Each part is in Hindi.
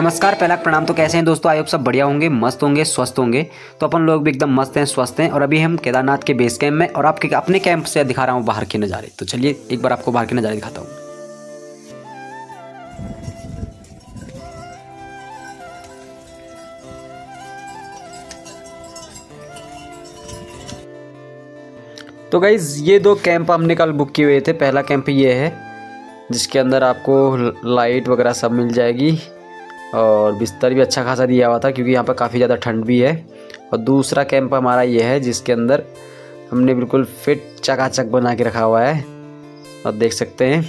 नमस्कार, पहला प्रणाम। तो कैसे हैं दोस्तों? आई होप सब बढ़िया होंगे, मस्त होंगे, स्वस्थ होंगे। तो अपन लोग भी एकदम मस्त हैं, स्वस्थ हैं। और अभी हम केदारनाथ के बेस कैंप में और आपके अपने कैंप से दिखा रहा हूँ बाहर के नज़ारे। तो चलिए एक बार आपको बाहर के नज़ारे दिखाता हूँ। तो गाइज ये दो कैंप हमने कल बुक किए हुए थे। पहला कैंप ये है जिसके अंदर आपको लाइट वगैरह सब मिल जाएगी और बिस्तर भी अच्छा खासा दिया हुआ था क्योंकि यहाँ पर काफ़ी ज़्यादा ठंड भी है। और दूसरा कैंप हमारा ये है जिसके अंदर हमने बिल्कुल फिट चकाचक बना के रखा हुआ है, आप देख सकते हैं।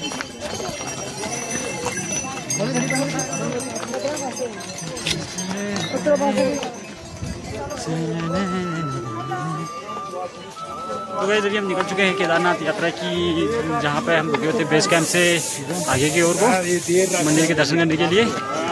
तो गाइस अभी हम निकल चुके हैं केदारनाथ यात्रा की, जहाँ पे हम रुके थे बेस कैंप से आगे की ओर को मंदिर के दर्शन करने के लिए।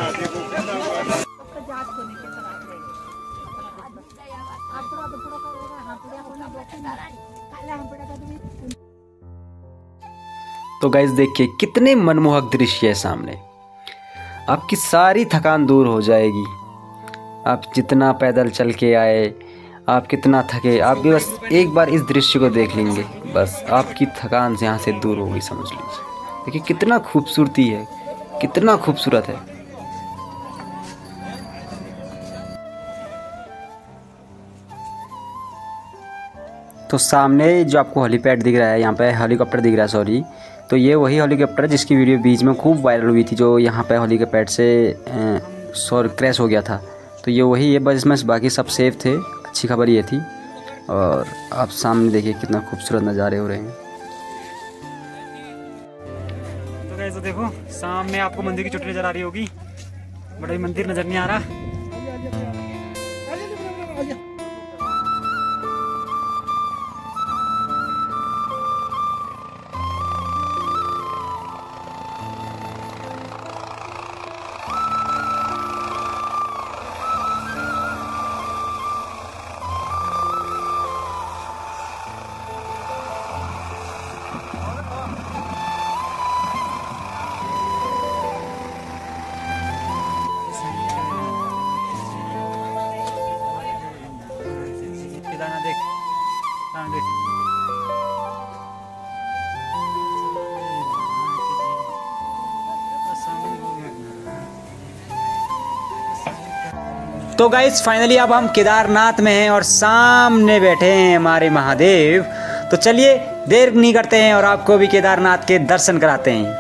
तो गाइस देखिए कितने मनमोहक दृश्य है सामने। आपकी सारी थकान दूर हो जाएगी। आप जितना पैदल चल के आए, आप कितना थके, आप भी बस एक बार इस दृश्य को देख लेंगे, बस आपकी थकान से यहाँ से दूर हो गई, समझ लीजिए। देखिए कितना खूबसूरती है, कितना खूबसूरत है। तो सामने जो आपको हेलीपैड दिख रहा है, यहाँ पे हेलीकॉप्टर दिख रहा है, सॉरी, तो ये वही हेलीकॉप्टर है जिसकी वीडियो बीच में खूब वायरल हुई थी, जो यहाँ पे हेलीकॉप्टर से क्रैश हो गया था। तो ये वही है, बस इसमें बाकी सब सेफ थे। अच्छी खबर ये थी। और आप सामने देखिए कितना खूबसूरत नज़ारे हो रहे हैं। तो गाइस देखो सामने आपको मंदिर की चोटी नजर आ रही होगी, बड़ा मंदिर नजर नहीं आ रहा। देख, देख। तो गाइस फाइनली अब हम केदारनाथ में हैं और सामने बैठे हैं हमारे महादेव। तो चलिए देर नहीं करते हैं और आपको भी केदारनाथ के दर्शन कराते हैं।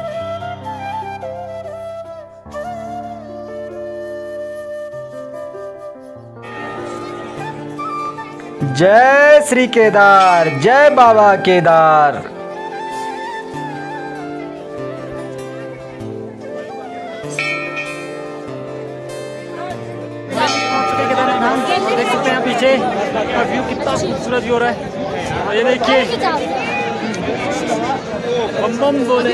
जय श्री केदार, जय बाबा केदार। देख सकते हैं पीछे व्यू कितना खूबसूरत व्यू हो रहा है। और ये देखिए बम बम बोले।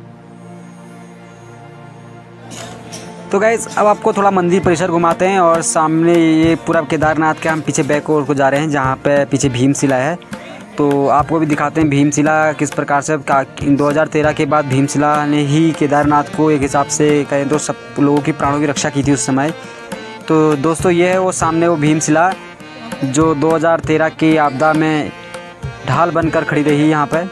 तो गाइज अब आपको थोड़ा मंदिर परिसर घुमाते हैं और सामने ये पूरा केदारनाथ के हम पीछे बैक ओर को जा रहे हैं जहाँ पे पीछे भीमशिला है। तो आपको भी दिखाते हैं भीमशिला किस प्रकार से 2013 के बाद भीमशिला ने ही केदारनाथ को एक हिसाब से कहें तो सब लोगों की प्राणों की रक्षा की थी उस समय। तो दोस्तों ये है वो सामने वो भीमशिला जो 2013 की आपदा में ढाल बनकर खड़ी रही यहाँ पर।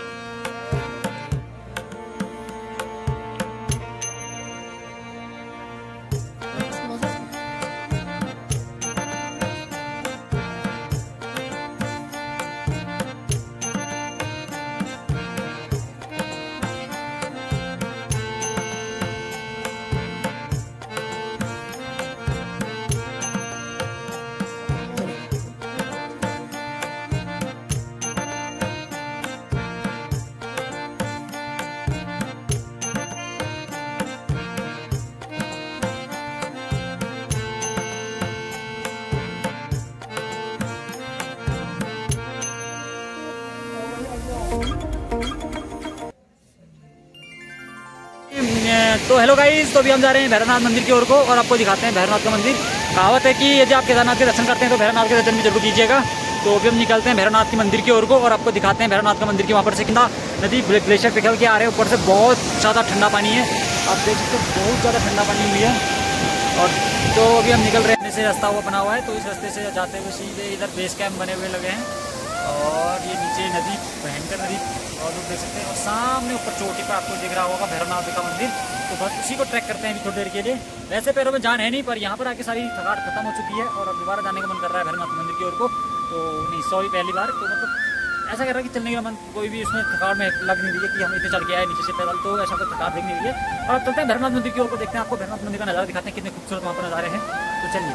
तो हेलो गाइस, तो अभी हम जा रहे हैं भैरवनाथ मंदिर की ओर को और आपको दिखाते हैं भैरवनाथ का मंदिर। कहावत है कि यदि आप केदारनाथ के दर्शन करते हैं तो भैरवनाथ के दर्शन भी जरूर कीजिएगा। तो अभी हम निकलते हैं भैरवनाथ के मंदिर की ओर को और आपको दिखाते हैं भैरवनाथ का मंदिर की वहाँ पर से कितना नदी ग्लेशियर पिघल के आ रहे हैं। ऊपर से बहुत ज़्यादा ठंडा पानी है, आप देख सकते हो बहुत ज़्यादा ठंडा पानी हुई है। और तो अभी हम निकल रहे हैं से रास्ता हुआ बना हुआ है, तो इस रास्ते से जाते हुए सीधे इधर बेस कैंप बने हुए लगे हैं और ये नीचे नदी, भयंकर नदी और लोग देख सकते हैं। और सामने ऊपर चोटी पर आपको दिख रहा होगा भैरवनाथ का मंदिर, तो बस उसी को ट्रैक करते हैं अभी थोड़ी देर के लिए। वैसे पैरों में जान है नहीं, पर यहाँ पर आके सारी थकावट खत्म हो चुकी है और अब दोबारा जाने का मन कर रहा है भैरवनाथ मंदिर की ओर को। तो नहीं सॉरी पहली बार, तो मतलब ऐसा कर रहा है कि चलने का मन कोई भी उसमें थकावट में लग नहीं रही है कि हम इतने चल के आए नीचे से पैदल, तो ऐसा कोई थकावट दिख नहीं रही है। और अब चलते हैं भैरवनाथ मंदिर की ओर को, देखते हैं आपको भैरवनाथ मंदिर का नज़ारा दिखाते हैं, कितने खूबसूरत वहाँ पर नज़ारे हैं। तो चलिए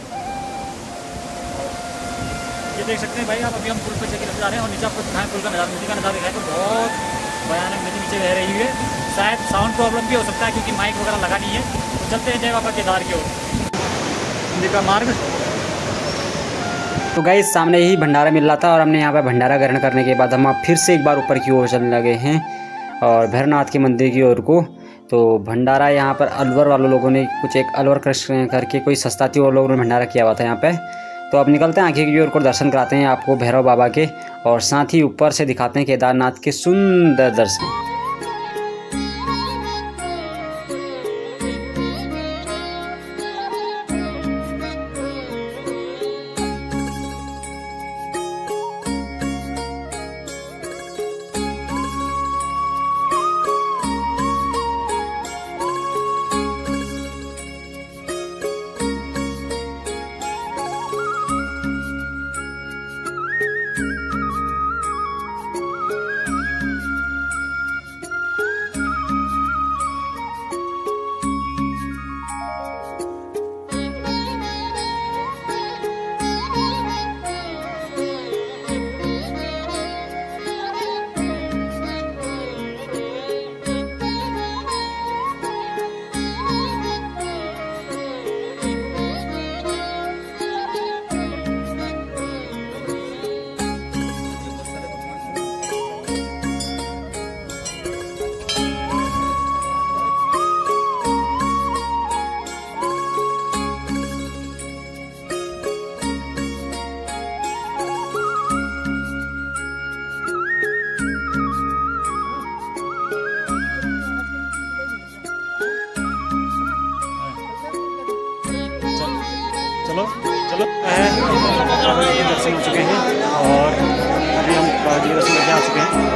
ये देख सकते हैं भाई आप, अभी हम पुल पर चल जा रहे हैं और नीचे आपको दिखाएं पुल का नज़ारा, नदी का नज़ारा दिखाएं तो बहुत भयानक नदी नीचे बह रही है। शायद साउंड प्रॉब्लम भी हो सकता है क्योंकि माइक वगैरह लगा नहीं है। तो चलते हैं जय बाबा केदार की ओर, नदी का मार्ग। तो गाइस सामने ही भंडारा मिल रहा था और हमने यहाँ पर भंडारा ग्रहण करने के बाद हम फिर से एक बार ऊपर की ओर चलने लगे हैं और भैरवनाथ के मंदिर की ओर को। तो भंडारा यहाँ पर अलवर वालों लोगों ने कुछ एक अलवर कृष्ण करके कोई सस्ता थी, वो लोगों ने भंडारा किया हुआ था यहाँ पे। तो अब निकलते हैं आगे की ओर को, दर्शन कराते हैं आपको भैरव बाबा के और साथ ही ऊपर से दिखाते हैं केदारनाथ के सुंदर दर्शन। चलो दर्शन हो चुके हैं और अभी हम दर्शन करके आ चुके हैं।